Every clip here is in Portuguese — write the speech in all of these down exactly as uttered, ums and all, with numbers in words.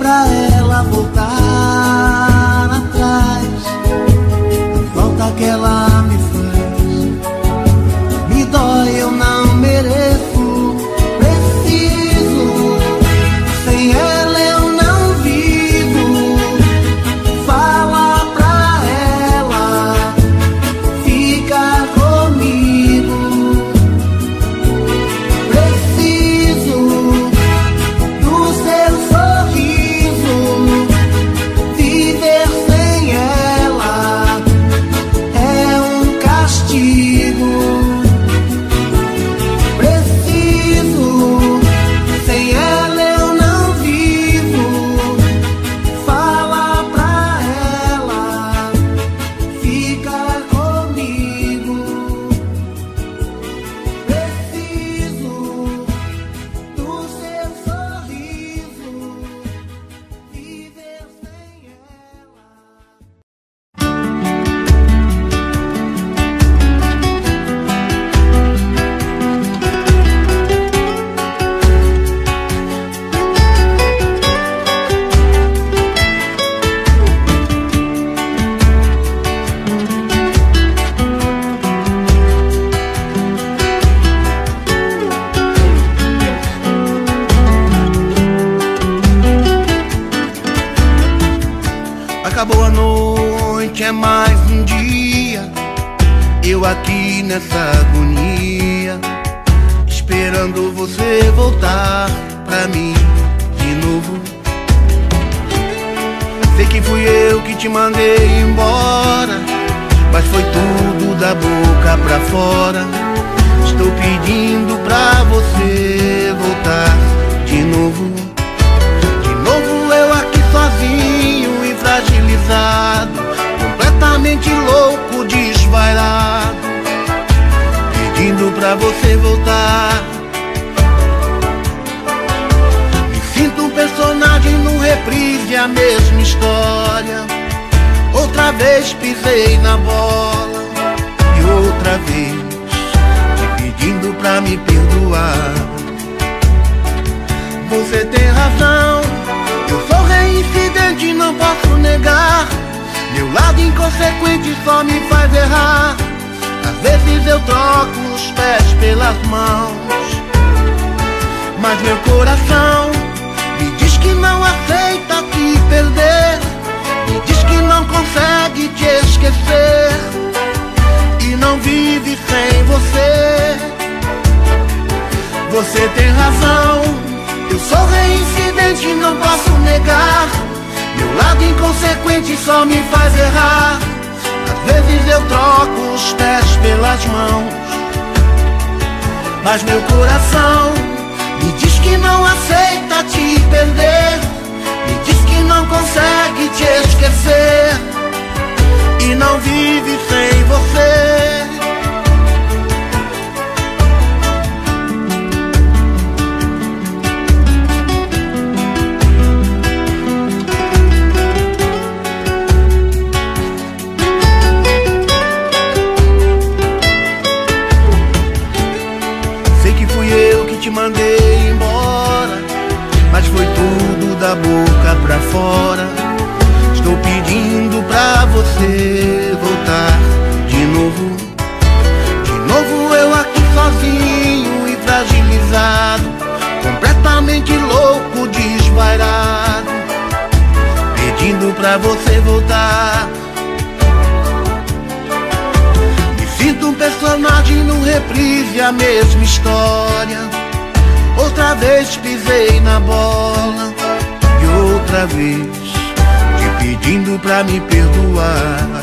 pra ela voltar atrás. A falta que ela me faz me dói, eu não mereço. Preciso, sem ela eu não vivo. Fala pra ela ficar comigo. Preciso do seu sorriso. Viver sem ela é um castigo. Preciso, sem ela eu não vivo. Fala pra ela ficar comigo. Preciso do seu sorriso. Viver sem ela. Acabou a noite, é mais um dia. Eu aqui nessa agonia, esperando você voltar pra mim de novo. Sei que fui eu que te mandei embora, mas foi tudo da boca pra fora. Estou pedindo pra você voltar de novo. De novo eu aqui sozinho e fragilizado, completamente louco, desvairado, pedindo pra você voltar. Me sinto um personagem num reprise, a mesma história. Outra vez pisei na bola e outra vez te pedindo pra me perdoar. Você tem razão, eu sou reincidente, não posso negar. Meu lado inconsequente só me faz errar. Às vezes eu troco os pés pelas mãos, mas meu coração me diz que não aceita te perder. Me diz que não consegue te esquecer e não vive sem você. Você tem razão, eu sou reincidente, não posso negar. Meu lado inconsequente só me faz errar. Às vezes eu troco os pés pelas mãos, mas meu coração me diz que não aceita te perder. Me diz que não consegue te esquecer e não vive sem você. Te mandei embora, mas foi tudo da boca pra fora. Estou pedindo pra você voltar de novo. De novo eu aqui sozinho e fragilizado, completamente louco, desvairado, pedindo pra você voltar. Me sinto um personagem num reprise, a mesma história. Outra vez pisei na bola e outra vez te pedindo pra me perdoar.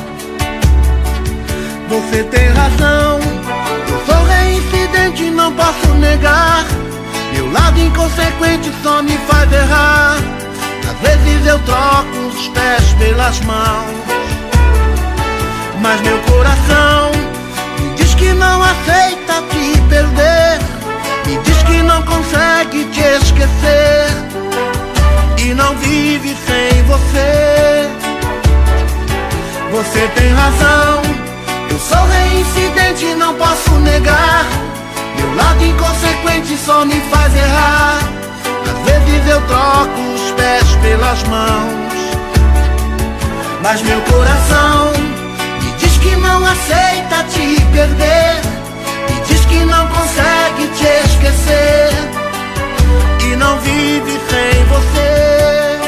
Você tem razão, eu sou reincidente, não posso negar. Meu lado inconsequente só me faz errar. Às vezes eu troco os pés pelas mãos, mas meu coração me diz que não aceita te perder. Me diz que não consegue te esquecer e não vive sem você. Você tem razão, eu sou reincidente, não posso negar. Meu lado inconsequente só me faz errar. Às vezes eu troco os pés pelas Mas meu coração me diz que não aceita te perder, me diz que não consegue te esquecer e não vive sem você.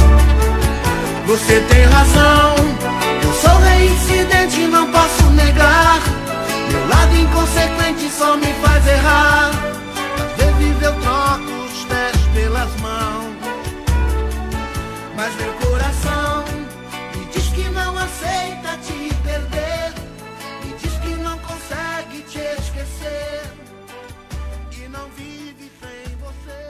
Você tem razão, eu sou reincidente, não posso negar. Meu lado inconsequente só me faz errar. Às vezes eu troco os pés pelas mãos, mas meu coração me diz que não aceita te perder, me diz que não consegue te esquecer e não vive sem você.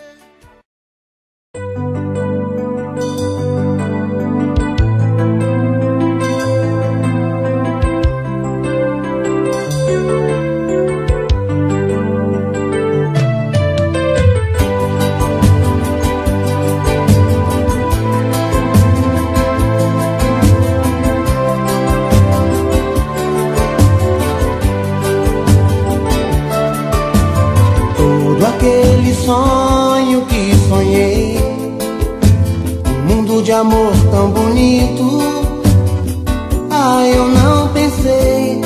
Aquele sonho que sonhei, um mundo de amor tão bonito. Ah, eu não pensei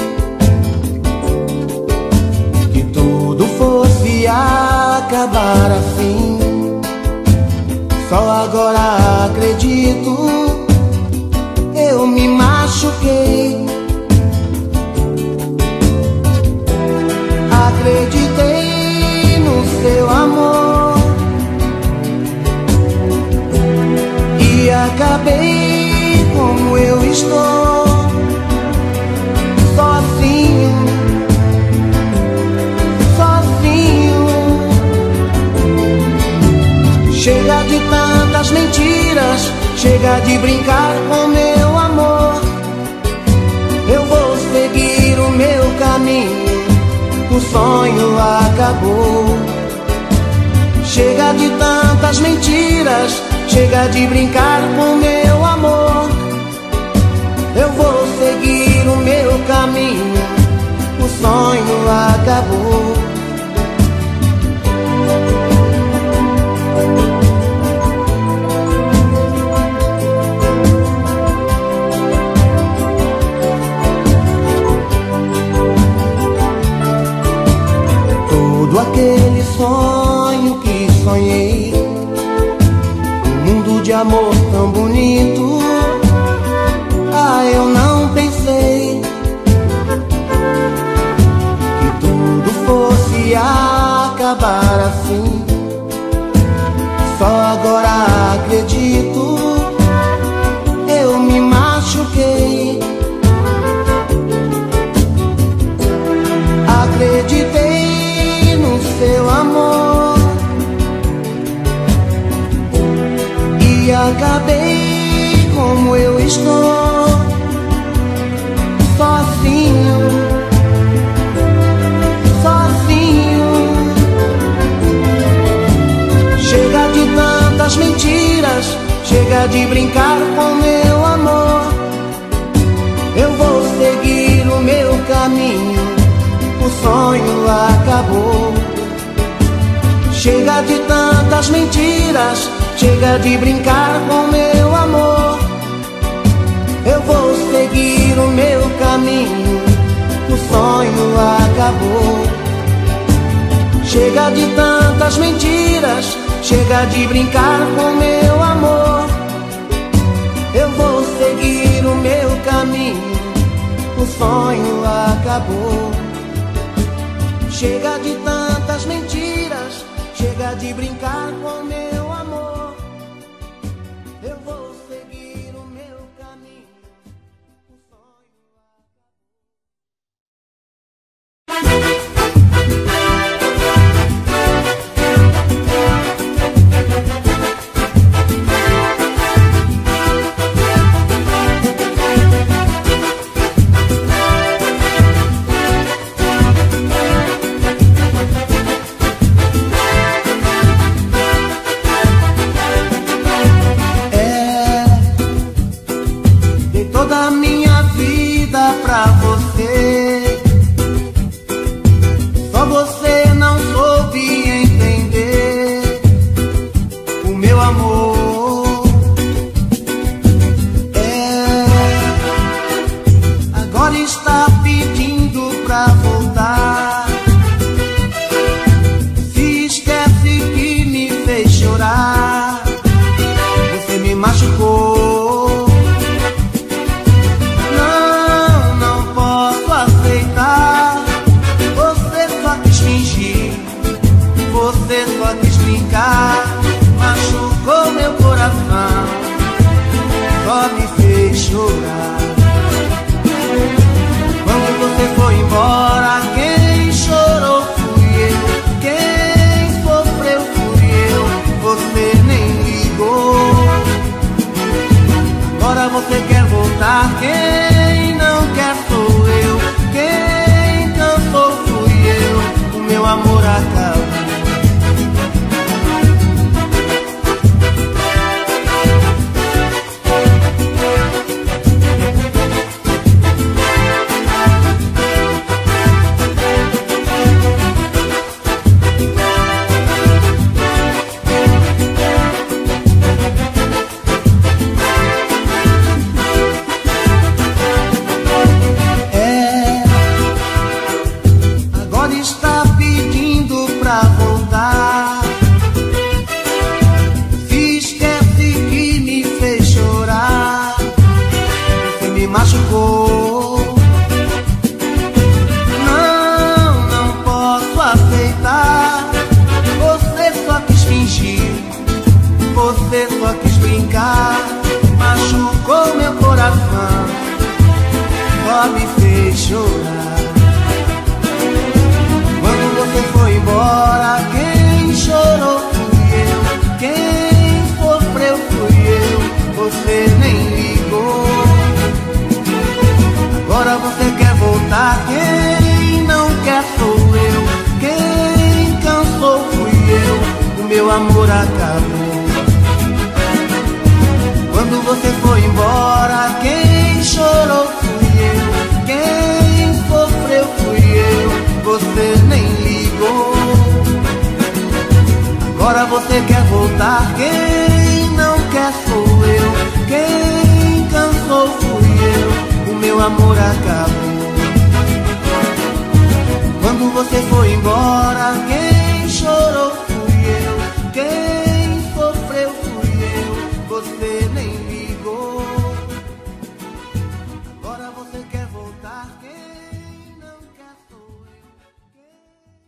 que tudo fosse acabar assim. Só agora acredito, eu me machuquei. Acreditei seu amor e acabei como eu estou, sozinho, sozinho. Chega de tantas mentiras, chega de brincar com meu amor. Eu vou seguir o meu caminho, o sonho acabou. Chega de tantas mentiras, chega de brincar com meu amor. Eu vou seguir o meu caminho, o sonho acabou. Todo aquele sonho que sonhei, um mundo de amor tão bonito. Ah, eu não pensei que tudo fosse acabar assim. Só agora acredito, eu me machuquei. Acreditei no seu amor e acabei como eu estou, sozinho, sozinho. Chega de tantas mentiras, chega de brincar com meu amor. Eu vou seguir o meu caminho, o sonho acabou. Chega de tantas mentiras, chega de brincar com meu amor. Eu vou seguir o meu caminho, o sonho acabou. Chega de tantas mentiras, chega de brincar com meu amor. Eu vou seguir o meu caminho, o sonho acabou. Chega de tantas mentiras, chega de brincar com meu amor. Eu vou seguir o meu caminho, o sonho brincar, machucou meu coração, só me fez chorar. Quando você foi embora, quem chorou fui eu, quem sofreu fui eu, você nem ligou. Agora você quer voltar, quem não quer sou eu, quem cansou fui eu, o meu amor acabou. Você só quis brincar, machucou meu coração, só me fez chorar. Quando você foi embora, quem chorou fui eu, quem sofreu fui eu, você nem ligou. Agora você quer voltar, quem não quer sou eu, quem cansou fui eu, o meu amor acabou. Quando você foi embora, quem chorou fui eu, quem sofreu fui eu, você nem ligou. Agora você quer voltar, quem não quer sou eu, quem cansou fui eu, o meu amor acabou. Quando você foi embora, quem chorou fui eu, quem sofreu fui eu, você nem ligou. Agora você quer voltar, quem não quer sou eu, quem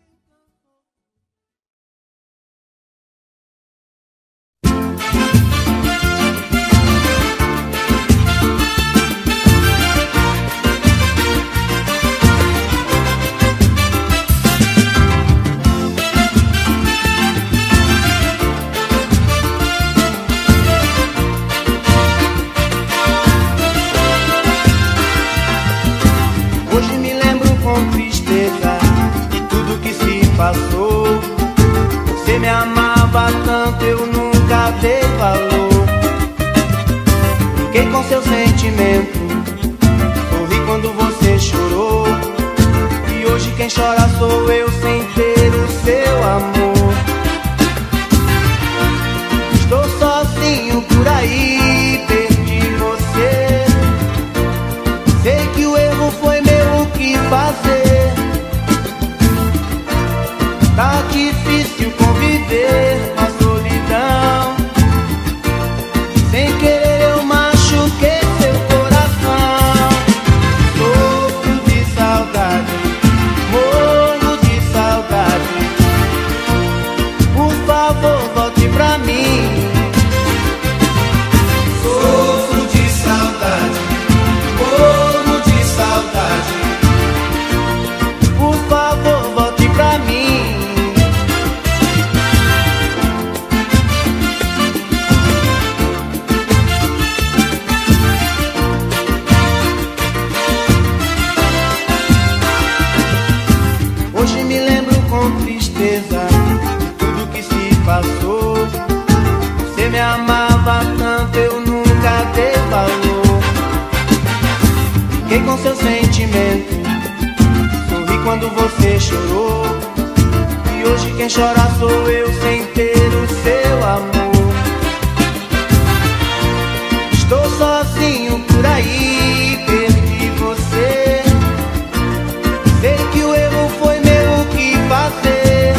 passou. Você me amava tanto, eu nunca dei valor. Fiquei com seu sentimento, sorri quando você chorou. E hoje quem chora sou eu sem ter o seu amor. Estou sozinho por aí, perdi você. Sei que o erro foi meu, o que fazer? Tá difícil conviver com a solidão. Sem querer eu machuquei seu coração. Sofro de saudade, morro de saudade. Por favor, volte pra mim. Sofro de saudade, morro de saudade. Por favor, volte pra mim. Hoje me lembro com tristeza de tudo que se passou. Você me amava tanto, eu nunca dei valor. Fiquei com seu sentimento, sorri quando você chorou. E hoje quem chora sou eu sem ter o seu amor. Estou sozinho por aí, perdi você. Sei que o erro foi meu, o que fazer?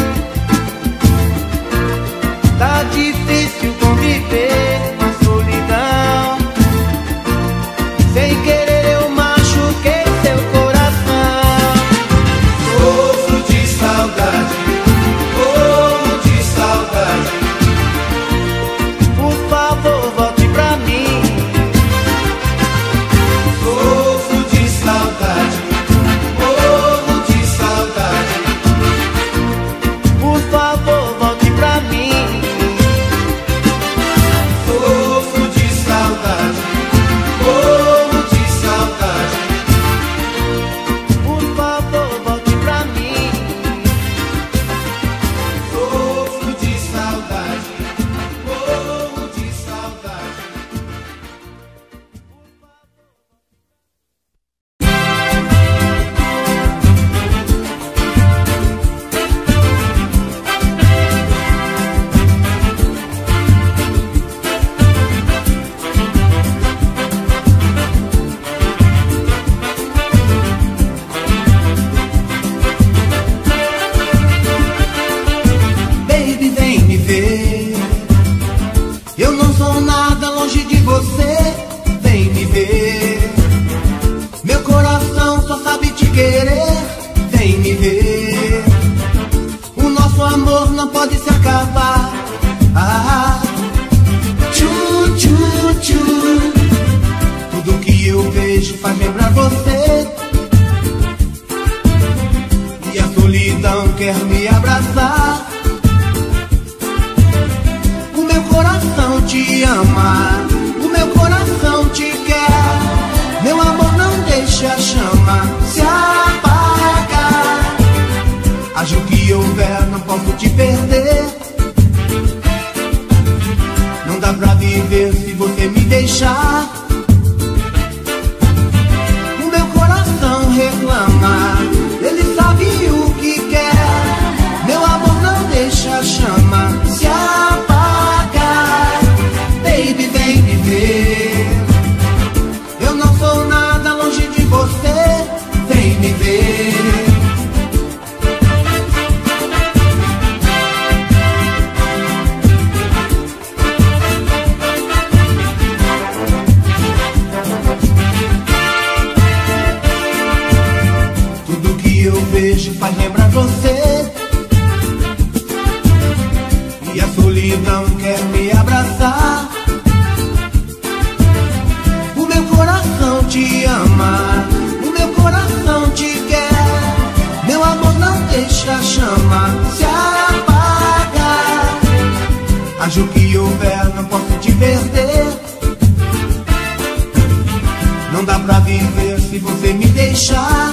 Tá difícil conviver com a solidão. Sem querer eu machuquei seu coração. Sofro de saudade, morro de saudade. querer, vem me ver. O nosso amor não pode se acabar. Ah, tchu, tchu, tchu. Tudo que eu vejo faz lembrar você. E a solidão quer me abraçar. O meu coração te ama, o meu coração te quer. Meu amor, não deixa a chama se apagar. Haja o que houver, não posso te perder. Não dá pra viver se você me deixar. O meu coração reclama, ele sabe o que quer. Meu amor, não deixa a chama se apagar. Baby, vem me ver. Eu não sou nada longe de você. Vem me ver. Tudo que eu vejo faz lembrar você. E a solidão quer me abraçar. O meu coração te ama, o meu coração te quer. Meu amor, não deixa a chama se apagar. Haja o que houver, não posso te perder. Não dá pra viver se você me deixar.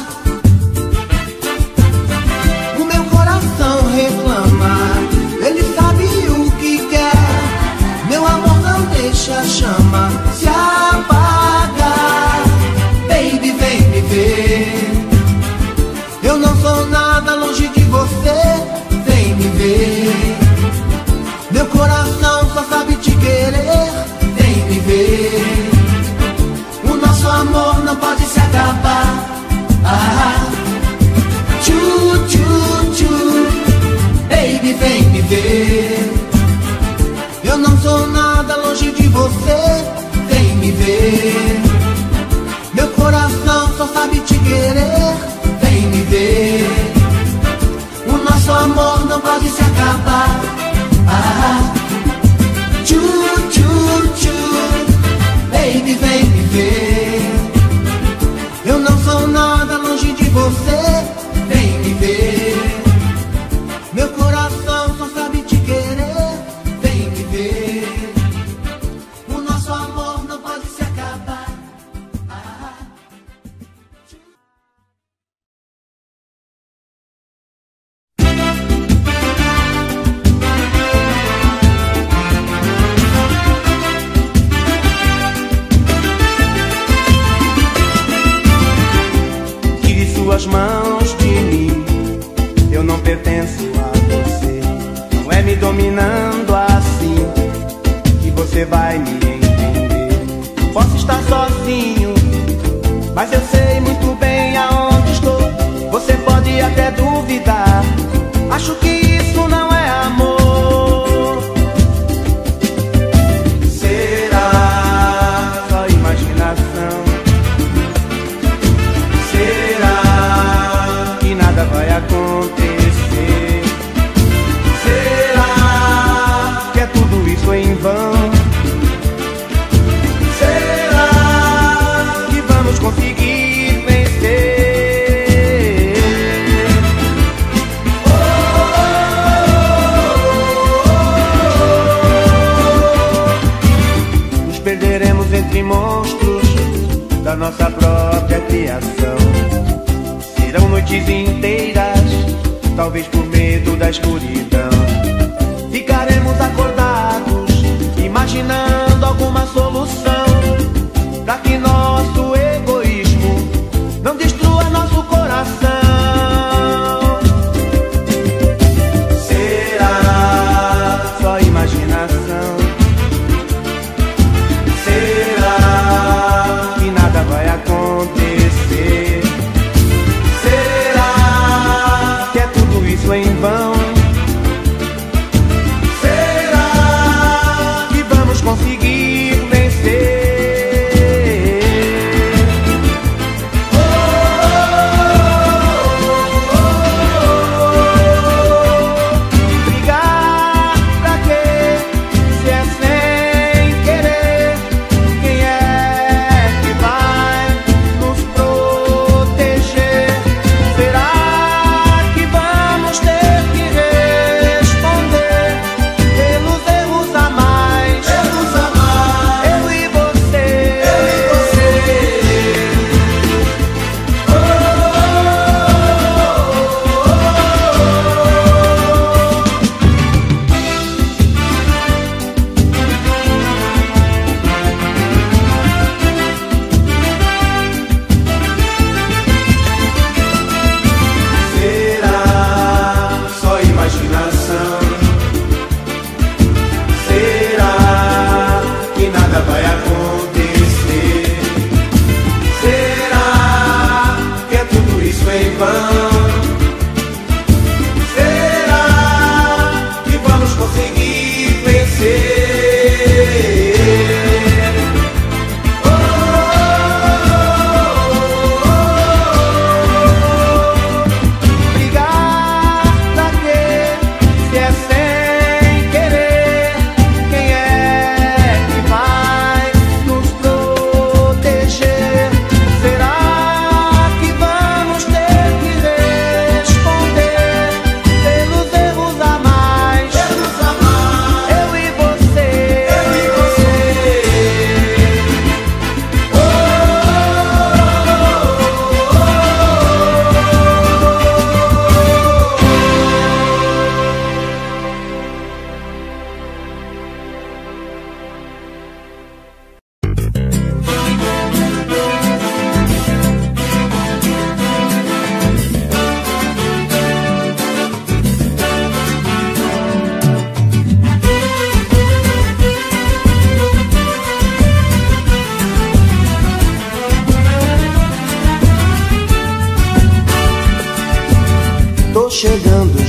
O meu coração reclama, ele sabe o que quer. Meu amor, não deixa a chama se apagar. Baby, vem me ver. Eu não sou nada longe de você. Vem me ver. Meu coração só sabe te querer. Vem me ver. O nosso amor não pode se acabar. Ah, tchu, tchu, tchu. Baby, vem me ver. Eu não sou nada longe de você. Vem me ver. Meu coração só sabe te querer. Vem me ver. O nosso amor não pode se acabar. Ah, tchu, tchu, tchu. Baby, vem me ver. Eu não sou nada longe de você. Vem me ver. Meu coração só sabe te querer. Vem me ver. O nosso amor não pode se acabar. Ah. Tire suas mãos de mim. Eu não pertenço a você. Não é me dominando assim que você vai me entender. Posso estar sozinho, mas eu sei muito bem aonde estou. Você pode até duvidar. Acho que isso não é amor. Será só imaginação? Será que nada vai acontecer? Será que é tudo isso em vão? Será que vamos conseguir vencer? Oh, oh, oh, oh. Nos perderemos entre monstros da nossa própria criação. Serão noites inteiras, talvez por medo da escuridão. Ficaremos acordados, imaginando alguma solução, pra que nosso egoísmo não destrua nosso coração. Será só imaginação? Será que nada vai acontecer? Será que é tudo isso em vão? Será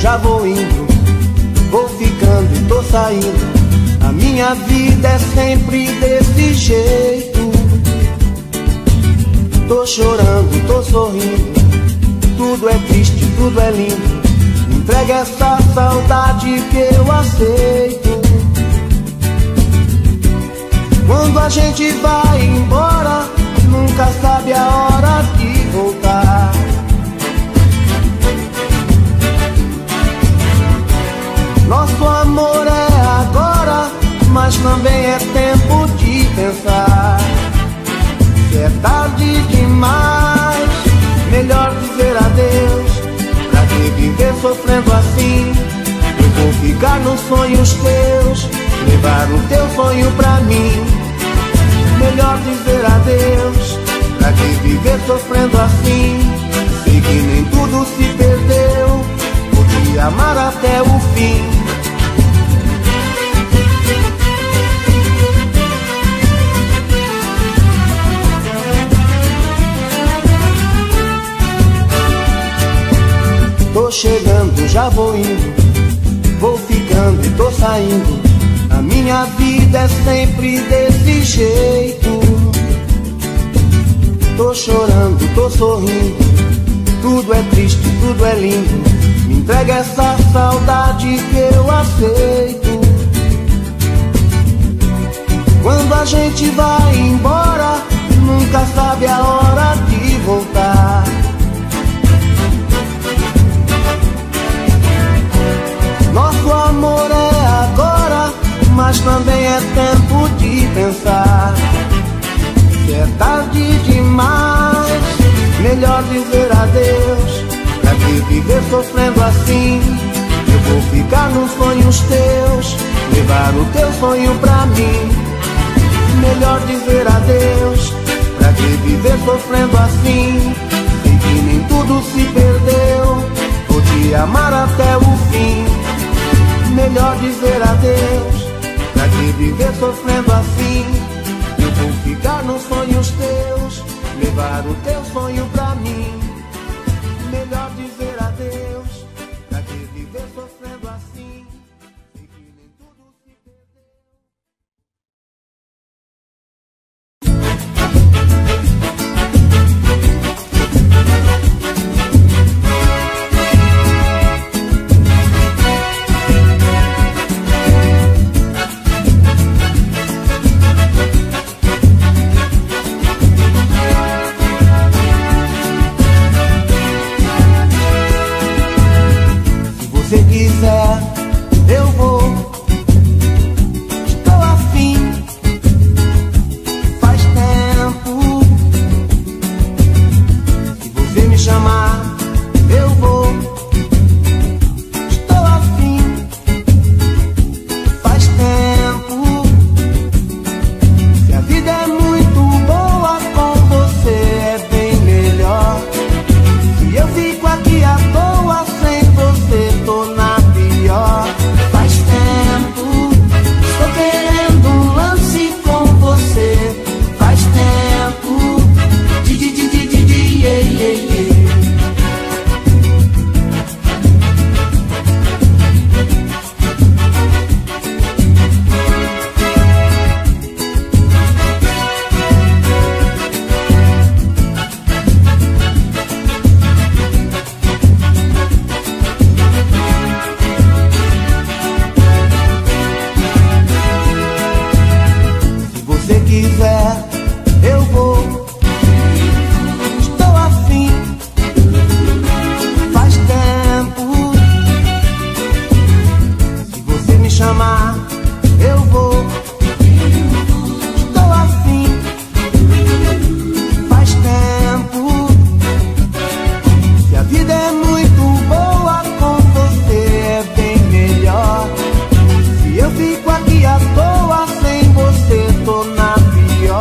já vou indo, vou ficando e tô saindo. A minha vida é sempre desse jeito. Tô chorando, tô sorrindo, tudo é triste, tudo é lindo. Entrega essa saudade que eu aceito. Quando a gente vai embora, nunca sabe a hora de voltar. Nosso amor é agora, mas também é tempo de pensar. Se é tarde demais, melhor dizer adeus. Pra que viver sofrendo assim? Eu vou ficar nos sonhos teus, levar o teu sonho pra mim. Melhor dizer adeus. Pra que viver sofrendo assim? Sei que nem tudo se perdeu, vou te amar até o fim. Tô chegando, já vou indo, vou ficando e tô saindo. A minha vida é sempre desse jeito. Tô chorando, tô sorrindo, tudo é triste, tudo é lindo. Me entrega essa saudade que eu aceito. Quando a gente vai embora, nunca sabe a hora de voltar. Nosso amor é agora, mas também é tempo de pensar. Se é tarde demais, melhor dizer adeus. Pra que viver sofrendo assim? Eu vou ficar nos sonhos teus, levar o teu sonho pra mim. Melhor dizer adeus. Pra que viver sofrendo assim? Sei que nem tudo se perdeu, vou te amar até o fim. Melhor dizer adeus. Pra que viver sofrendo assim? Eu vou ficar nos sonhos teus, levar o teu sonho pra mim. Melhor dizer adeus. Pra que viver sofrendo assim? Sei que nem tudo se perdeu. Se quiser, eu vou. Estou afim, faz tempo. Se você me chamar, eu vou. Estou afim, faz tempo. Se a vida é muito boa, com você é bem melhor. Se eu fico aqui à toa sem você, tô na pior. Faz tempo, estou querendo um lance com você. Faz tempo, di di di di di di yeah, yeah, yeah. Se quiser, eu vou. Estou afim, faz tempo. Se você me chamar, eu vou. Estou afim, faz tempo. Se a vida é muito boa, com você é bem melhor. Se eu fico aqui à toa sem você, tô na pior.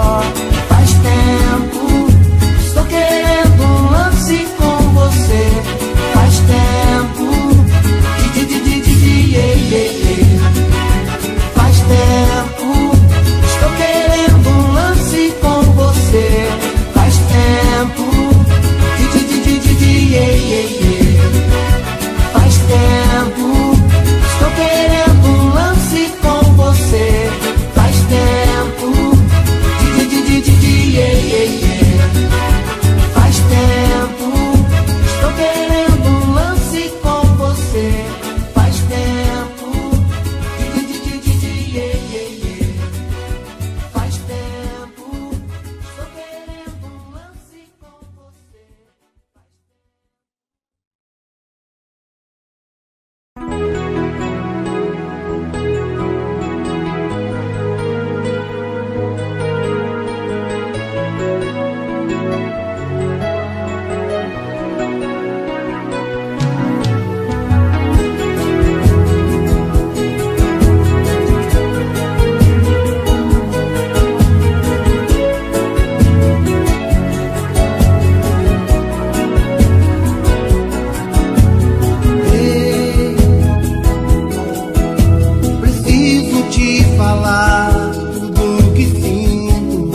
falar tudo que sinto,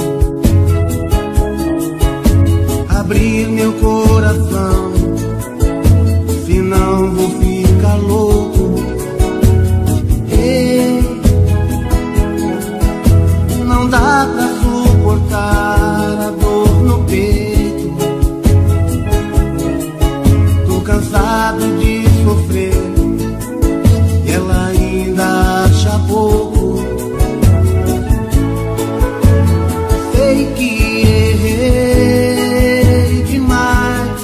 abrir meu coração, senão vou ficar louco. Ei, não dá pra suportar a dor no peito, tô cansado de sofrer e ela ainda acha pouco. Sei que errei demais,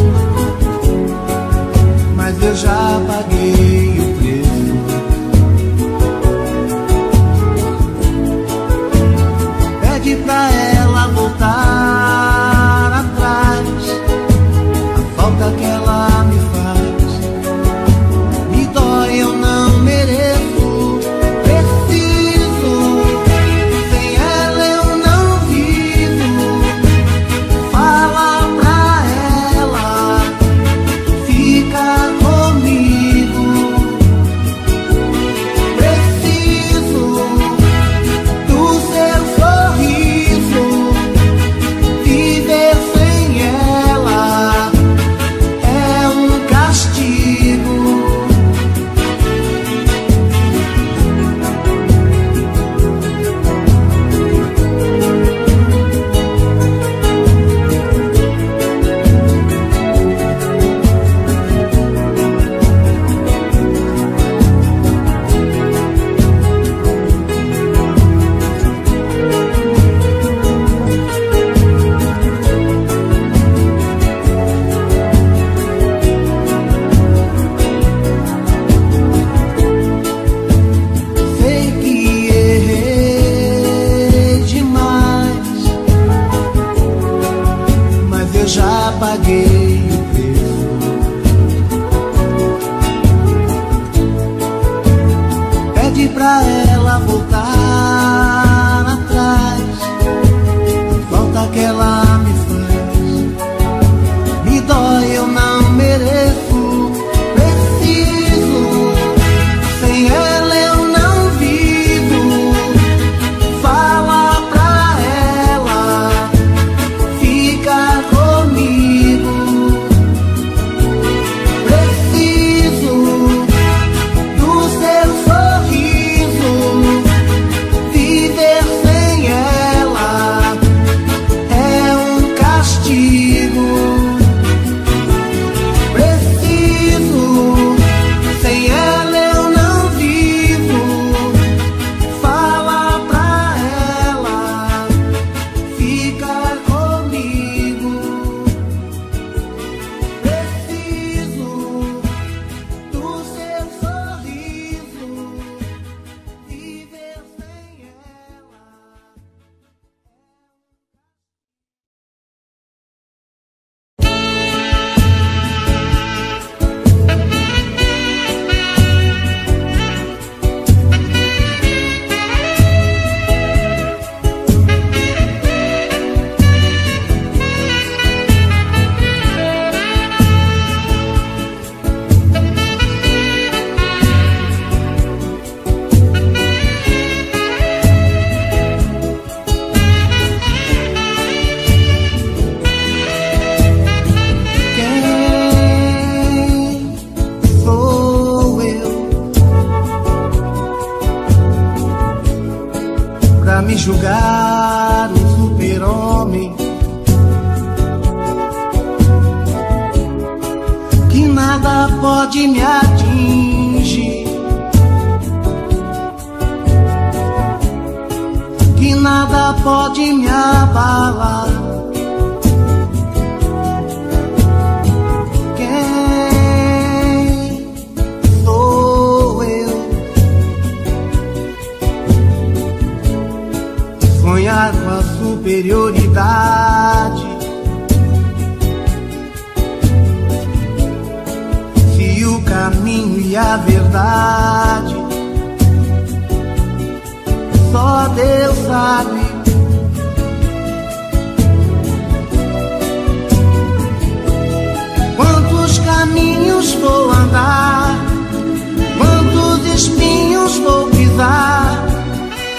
mas eu já paguei o preço. Pede pra ela voltar atrás, a falta que ela me faz me dói, eu não mereço. Preciso, sem ela eu não vivo. Fala pra ela, fica comigo. Preciso do seu sorriso, viver sem ela é um castigo. Sei que errei demais, mas eu já paguei o preço. Pede pra ela voltar atrás, a falta que ela me faz me dói, eu não mereço. Preciso, sem ela eu não vivo. Fala pra ela, fica comigo. Preciso do seu sorriso, viver sem ela é um castigo. Preciso, sem ela eu não vivo. Fala pra ela, fica comigo. Preciso do seu sorriso, viver sem ela. Quem sou eu pra me julgar um super-homem que nada pode me atingir, que nada pode me abalar? Quem sou eu? Sonhar com a superioridade, se o caminho e a verdade só Deus sabe. Quantos caminhos vou andar, quantos espinhos vou pisar,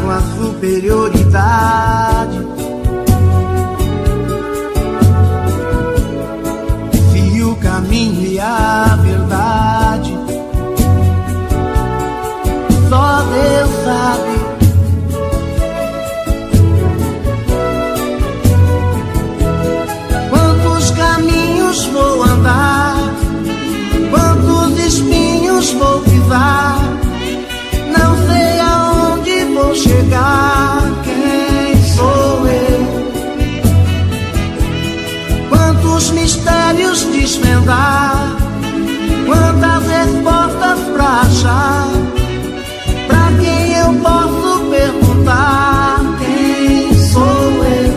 com a superioridade. Se o caminho e a verdade só Deus sabe. Quantos caminhos vou andar, quantos espinhos vou pisar, não sei aonde vou chegar. Quem sou eu? Quantos mistérios desvendar, quantas respostas pra achar. Pra quem eu posso perguntar? Quem sou eu?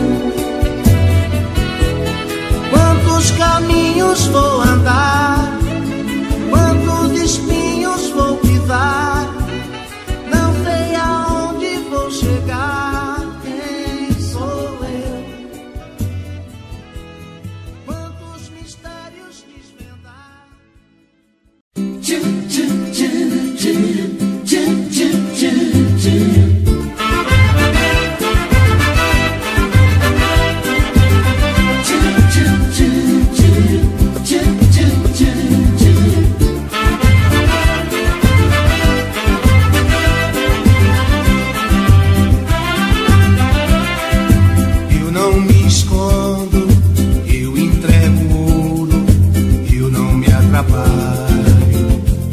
Quantos caminhos vou andar, quantos espinhos vou pisar, não sei aonde vou chegar. Quem sou eu? Quantos mistérios desvendar. Eu não me escondo, eu entrego ouro, eu não me atrapalho,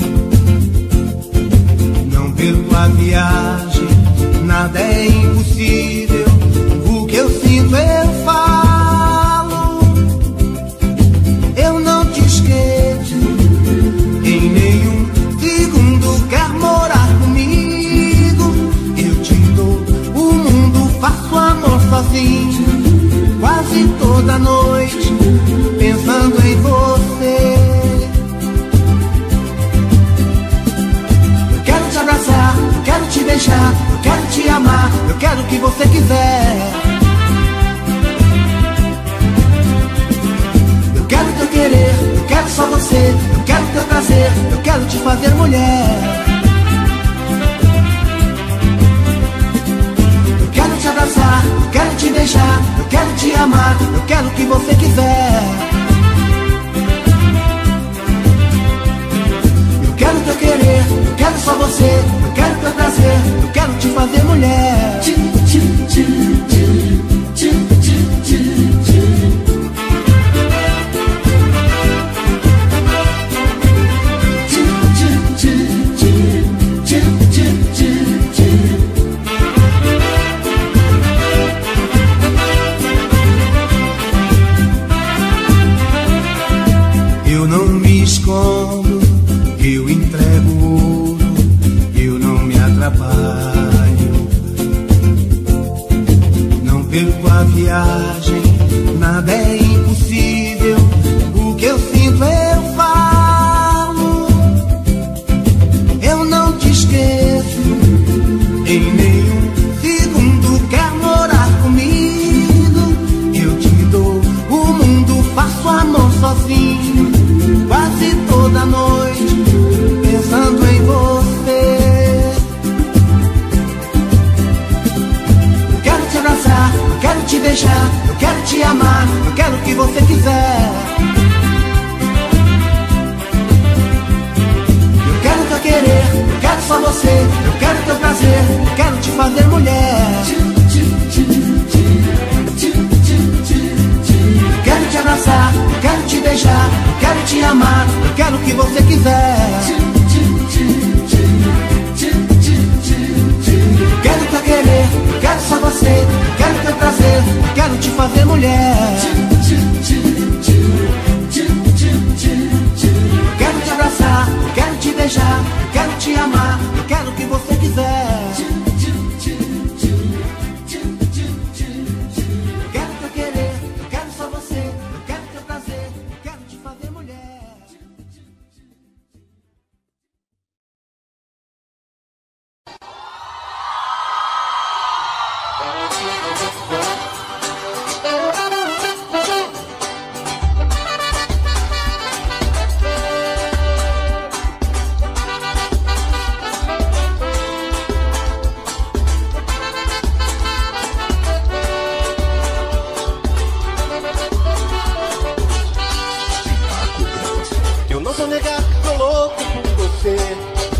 não perco a viagem, nada é impossível, o que eu sinto eu falo. Eu não te esqueço, em nenhum segundo quer morar comigo. Eu te dou o mundo, faço amor sozinho, quase toda noite, pensando em você. Eu quero te abraçar, eu quero te beijar, eu quero te amar, eu quero o que você quiser. Eu quero teu querer, eu quero só você, eu quero teu prazer, eu quero te fazer mulher. Eu quero te abraçar, eu quero te beijar, eu quero te amar, eu quero o que você quiser. Eu quero teu querer, eu quero só você, eu quero teu prazer, eu quero te fazer mulher. Eu não me escondo, eu entrego ouro, eu não me atrapalho, não perco a viagem, nada é impossível, o que eu sinto eu falo. Eu não te esqueço, em nenhum segundo quer morar comigo. Eu te dou o mundo, faço amor sozinho, quase toda noite, pensando em você. Eu quero te abraçar, eu quero te beijar, eu quero te amar, eu quero o que você quiser. Eu quero teu querer, eu quero só você, eu quero teu prazer, eu quero te fazer mulher. Eu quero te abraçar, eu quero te beijar, eu quero te amar, eu quero o que você quiser. Eu quero teu querer, eu quero só você, eu quero teu prazer, eu quero te fazer mulher. Eu quero te abraçar, eu quero te beijar, eu quero te amar, eu quero o que você quiser. Eu quero teu querer, eu quero só você, eu quero teu prazer, eu quero te fazer mulher.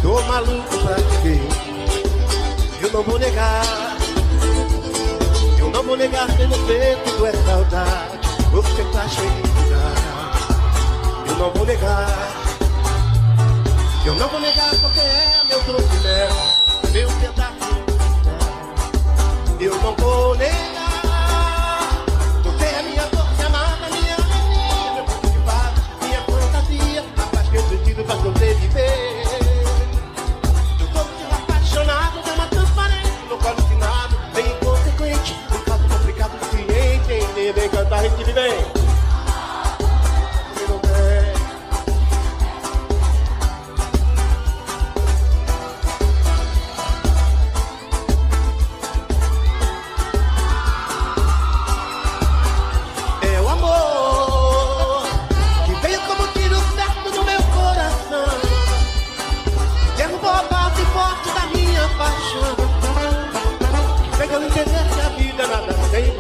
Tô maluco pra te ver. Eu não vou negar, eu não vou negar que você tudo é saudade. Você tá cheio de cuidado. Eu não vou negar, eu não vou negar porque é meu troço de mel, meu pedaço de céu. Eu não vou negar, você é minha força amada, minha alegria, meu ponto de paz, minha fantasia, a paz que eu preciso pra sobreviver. Eu tô apaixonado, dama transparente, louco alucinado, bem inconsequente, um caso complicado de se entender, bem cantar, a gente vive bem. Pega o entender que a vida nada tem.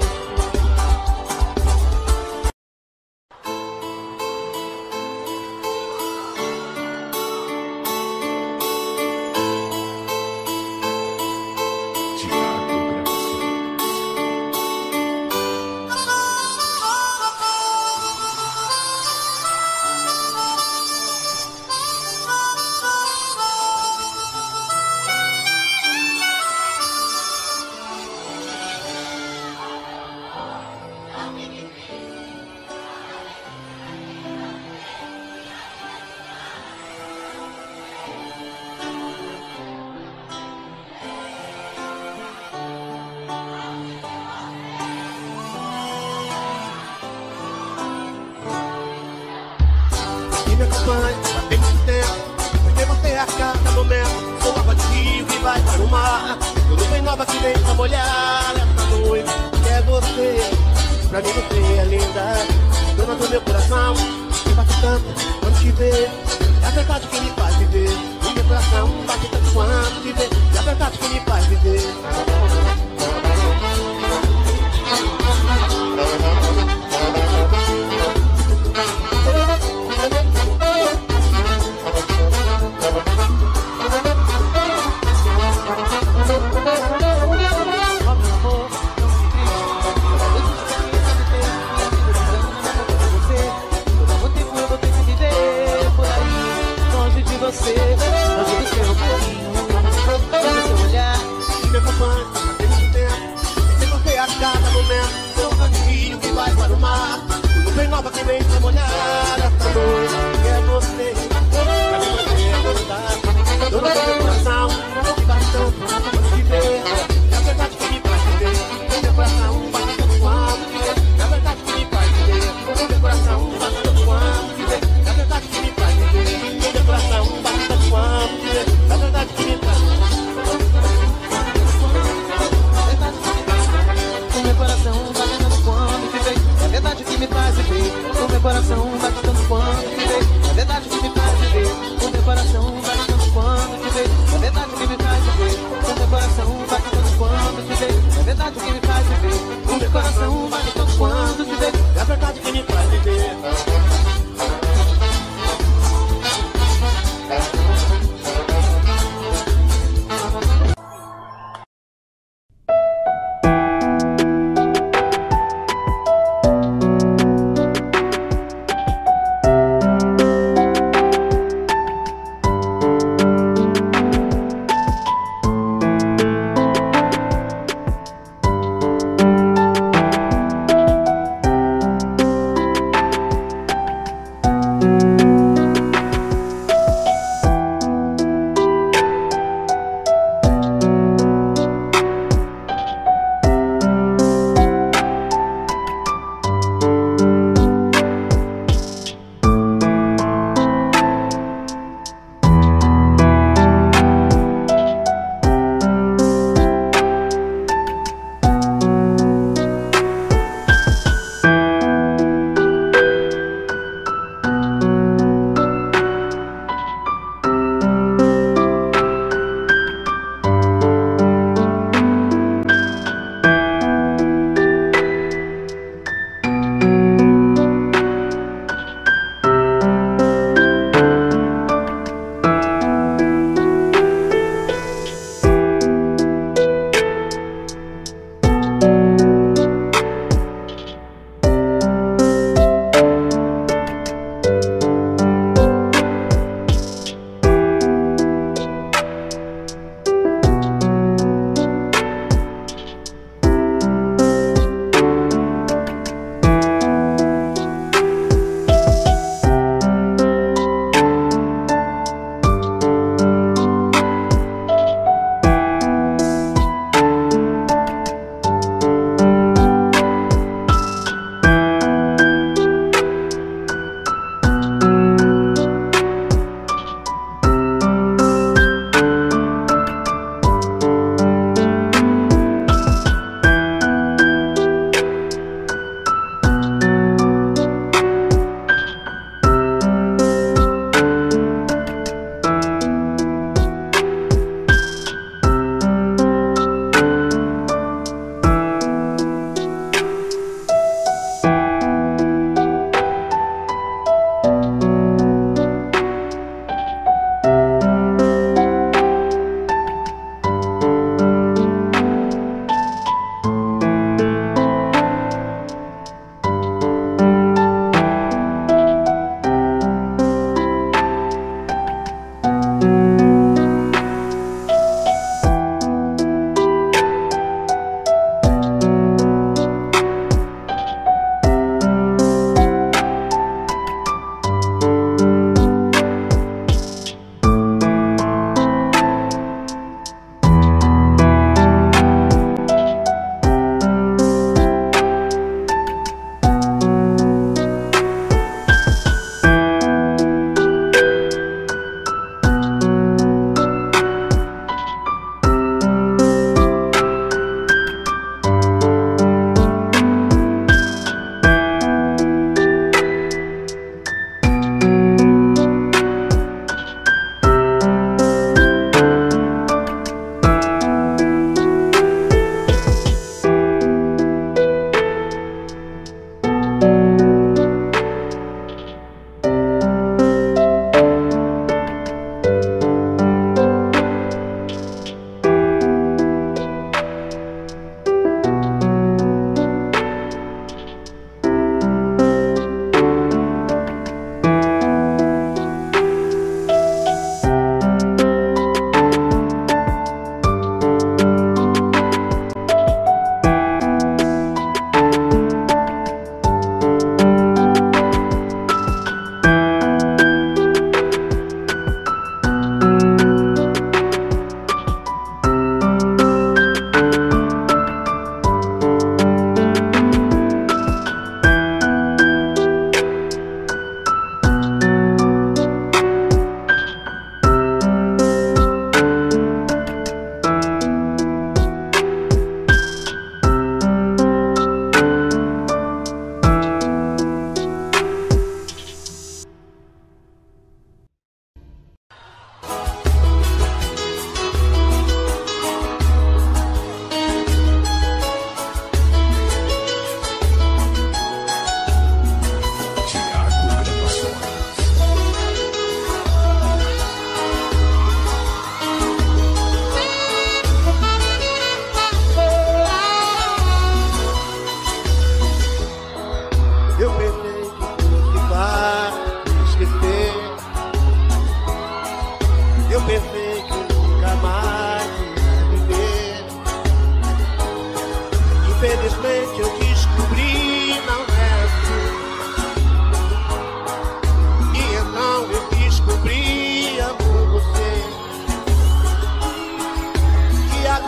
Me acompanhe, já tem muito tempo, porque você é a cada momento. Sou água de rio que vai para o mar. Eu não tenho nova que vem pra molhar essa noite, que é você. Pra mim você é linda, dona do meu coração. Me bate tanto quando te ver, é a verdade que me faz viver. O meu coração bate tanto quando te ver, é a verdade que me faz viver. Você, longe do seu carinho, do seu olhar, me acompanha.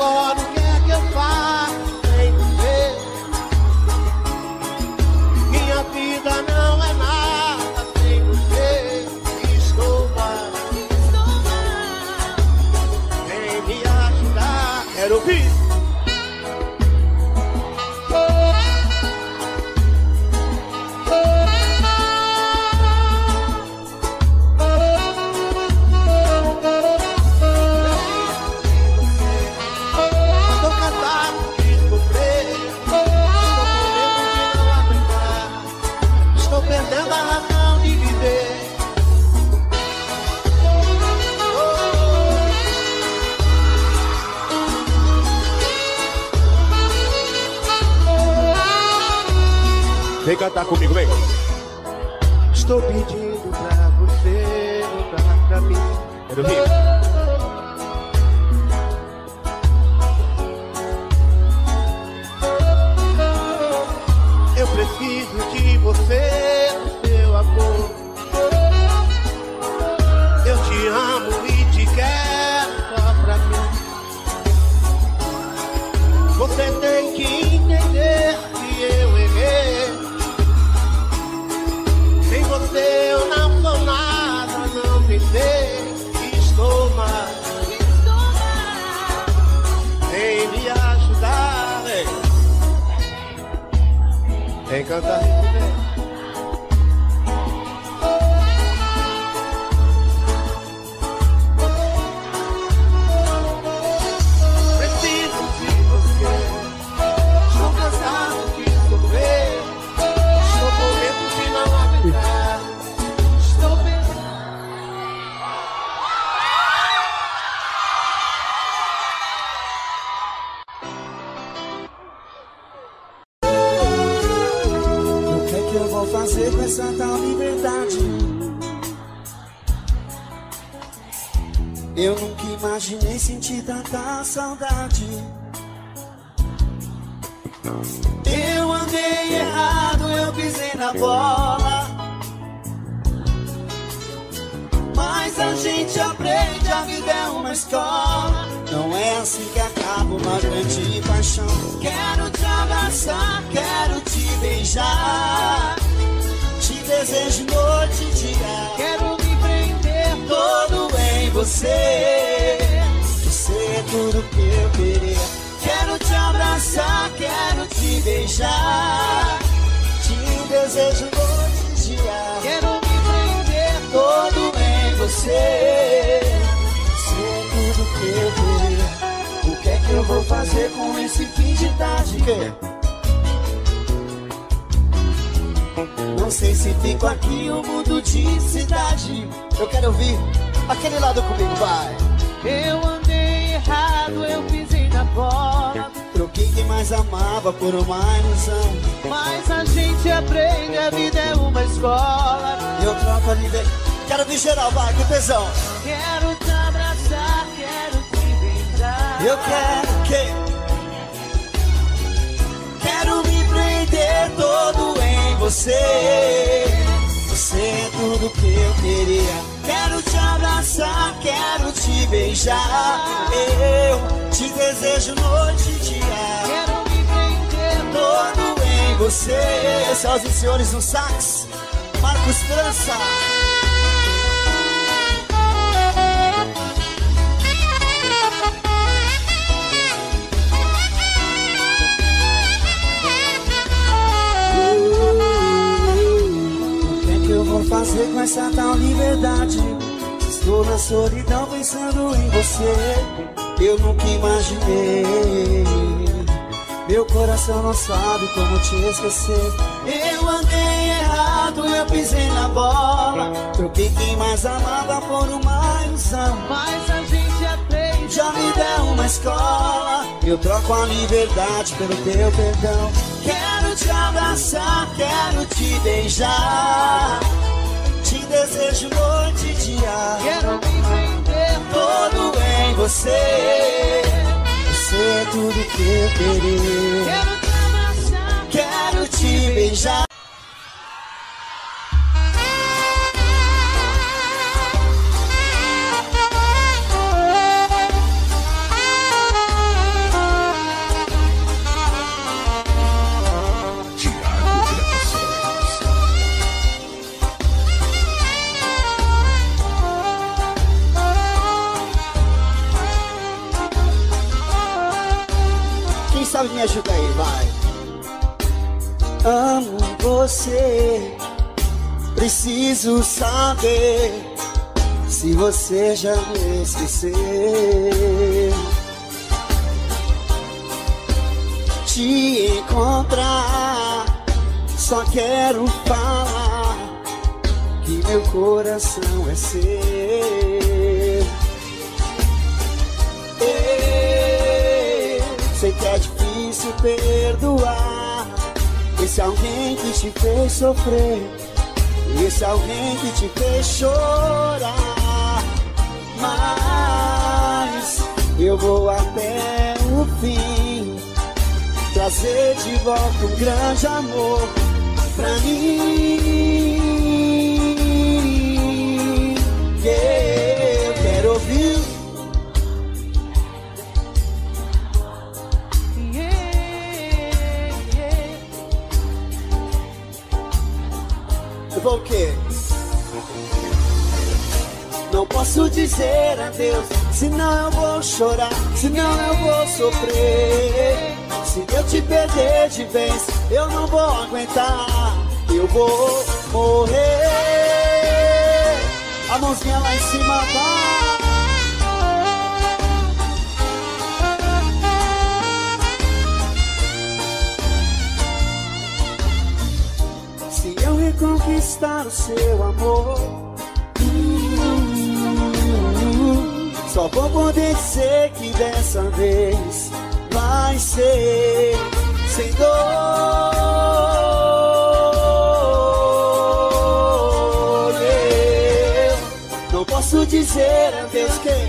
agora o que é que eu faço sem você? Minha vida não é nada sem você. Estou mal, estou mal. Vem me ajudar. Quero ouvir. Vem cantar comigo, vem. Estou pedindo pra você voltar pra mim. Quero ouvir. Eu preciso de você, do seu amor. Eu te amo e te quero só pra mim. Você tem que entender que eu errei. Sem você eu não sou nada, não pensei. Estou mal, estou mal. Vem me ajudar, vem. Vem cantar, vem. Preciso de você. Estou cansado de sofrer. Estou com medo de não aguentar. Estou pensando. O que é que eu vou fazer com essa tal liberdade? Eu nunca imaginei sentir tanta saudade. Eu andei errado, eu pisei na bola. Mas a gente aprende, a vida é uma escola. Não é assim que acaba uma grande paixão. Quero te abraçar, quero te beijar. Te desejo noite e dia. Quero me prender todo em você. Você é tudo que eu queria. Quero te abraçar, quero te beijar. Te desejo noite e dia. Quero me prender todo em você. Você é tudo que eu queria. O que é que eu vou fazer com esse fim de tarde? Não sei se fico aqui ou mudo de cidade. Eu quero ouvir aquele lado comigo, vai. Eu andei errado, eu pisei na bola. Troquei quem mais amava por uma ilusão. Mas a gente aprende, a vida é uma escola. Eu troco a liberdade. Quero vir geral, vai, que tesão. Quero te abraçar, quero te beijar. Eu quero que... Quero me prender todo em você. Você é tudo que eu queria. Quero te abraçar, quero te beijar. Eu te desejo noite e dia. Quero me prender todo em você. Senhoras e senhores, no sax, Marcos França. Vou fazer com essa tal liberdade. Estou na solidão pensando em você. Eu nunca imaginei. Meu coração não sabe como te esquecer. Eu andei errado, eu pisei na bola. Troquei quem mais amava por uma ilusão. Mas a gente aprende, já me deu uma escola. Eu troco a liberdade pelo teu perdão. Quero te abraçar, quero te beijar. Te desejo noite e dia. Quero me prender todo em você. Você é tudo que eu queria. Quero te abraçar, quero te beijar. sabe, me ajuda aí, vai. Amo você, preciso saber se você já me esqueceu. Te encontrar, só quero falar que meu coração é seu. Ei, sei que é difícil perdoar esse alguém que te fez sofrer, esse alguém que te fez chorar. Mas eu vou até o fim trazer de volta um grande amor pra mim. Yeah, eu quero ouvir. Yeah, yeah. Eu vou o quê? Não posso dizer adeus, senão eu vou chorar, senão eu vou sofrer. Se eu te perder de vez, eu não vou aguentar, eu vou morrer. A mãozinha lá em cima vai. Se eu reconquistar o seu amor, só vou poder dizer que dessa vez vai ser sem dor. Yeah. Não posso dizer adeus que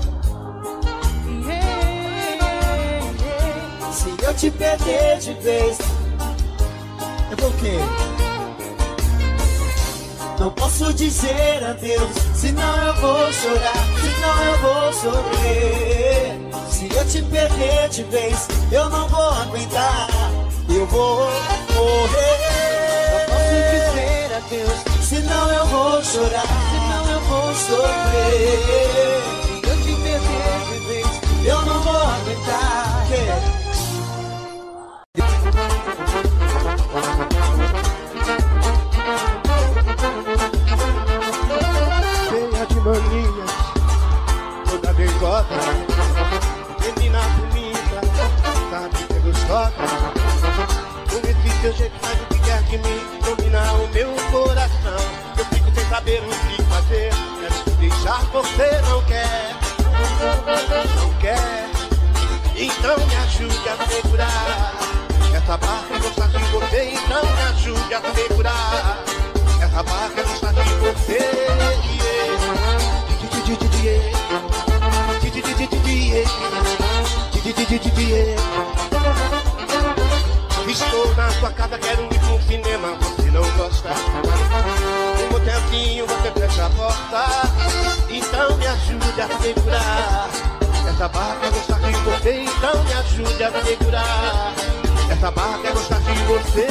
yeah, yeah. Se eu te perder de vez, é por quê? Não posso dizer adeus, senão eu vou chorar, senão eu vou sofrer. Se eu te perder de vez, eu não vou aguentar, eu vou morrer. Não posso dizer adeus, senão eu vou chorar, senão eu vou sofrer. Se eu te perder de vez, eu não vou aguentar. Cheia de manias, toda dengosa, menina bonita, sabe que é gostosa. Com esse teu jeito faz o que quer de mim, domina o meu coração. Eu fico sem saber o que fazer, quero te deixar, você não quer, não quer. Então me ajude a segurar essa barca, gostar de você. Então me ajude a segurar essa barca, gostar de você. Estou na sua casa, quero ir pro cinema, você não gosta. Um motelzinho, você fecha a porta. Então me ajude a segurar essa barca, gostar de você. Então me ajude a segurar essa barca, gostar de você.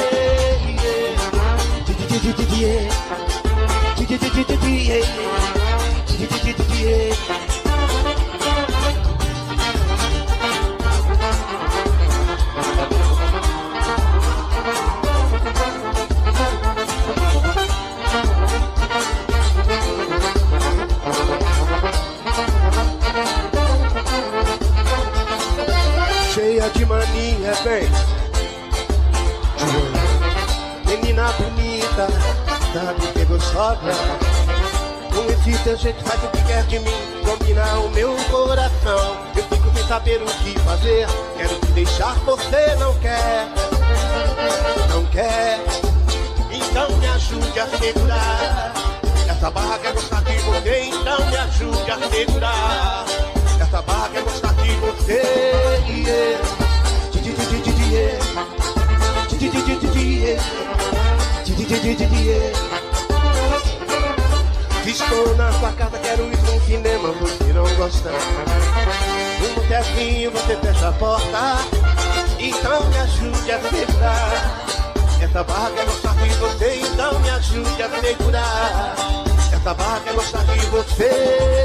Cheia de mania, vem. Menina bonita, sabe que é gostosa. Com esse teu jeito faz o que quer de mim, domina o meu coração. Eu fico sem saber o que fazer, quero te deixar, você não quer, não quer. Então me ajude a segurar essa barra, quer gostar de você. Então me ajude a segurar essa barra, quer gostar de você. Estou na sua casa, quero ir pro cinema, você não gosta. Um botequinho, você fecha a porta. Então me ajude a segurar essa barra, quer gostar de você. Então me ajude a segurar essa barra, quer gostar de você.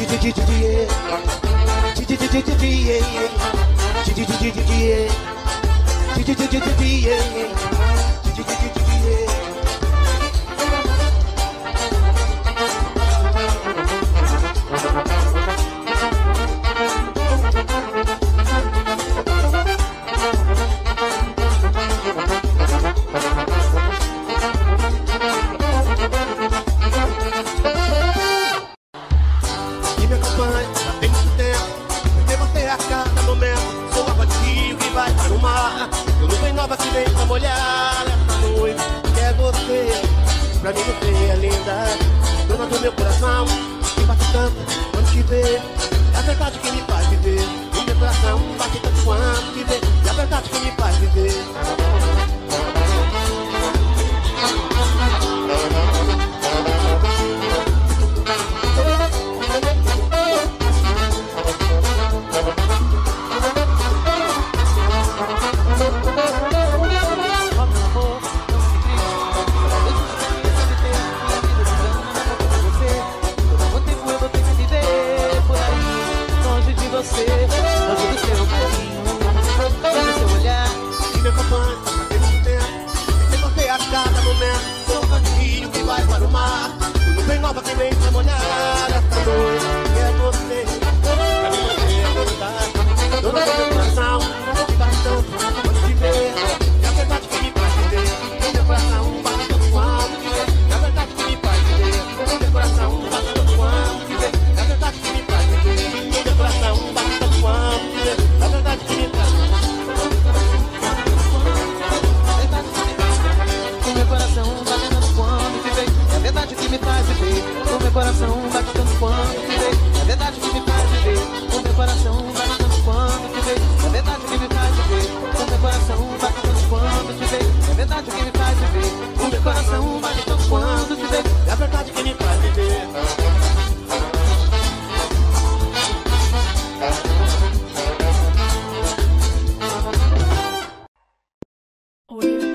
Audio